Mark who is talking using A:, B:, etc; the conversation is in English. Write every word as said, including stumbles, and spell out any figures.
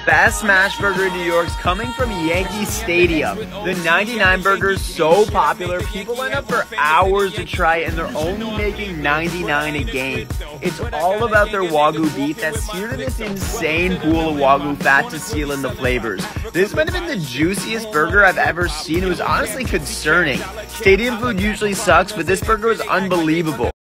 A: best Smashburger in New York is coming from Yankee Stadium. The ninety-nine burger is so popular, people line up for hours to try it, and they're only making ninety-nine a game. It's all about their Wagyu beef that's seared in this insane pool of Wagyu fat to seal in the flavors. This might have been the juiciest burger I've ever seen. It was honestly concerning. Stadium food usually sucks, but this burger was unbelievable.